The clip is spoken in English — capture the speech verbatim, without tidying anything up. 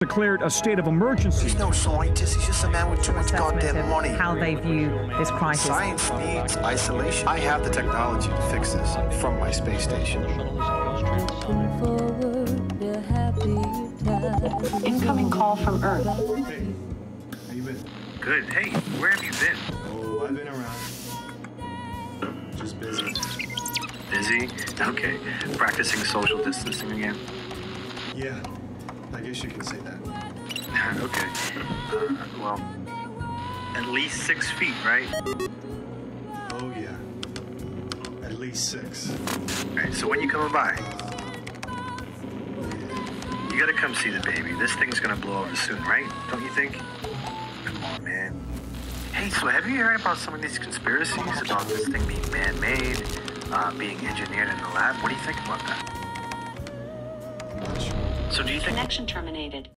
declared a state of emergency. He's no scientist, he's just a man with too much goddamn money. How they view this crisis. Science needs isolation. I have the technology to fix this from my space station. Incoming call from Earth. Hey, how you been? Good. Hey, where have you been? Oh, I've been around. Just busy. Busy? Okay. Practicing social distancing again? Yeah, I guess you can say that. Okay. Uh, well, at least six feet, right? Oh, yeah. At least six. All right, so when you coming by? You gotta come see the baby. This thing's gonna blow over soon, right? Don't you think? Come on, man. Hey, so have you heard about some of these conspiracies about this thing being man-made, uh, being engineered in the lab? What do you think about that? I'm not sure. So do you think... Connection terminated.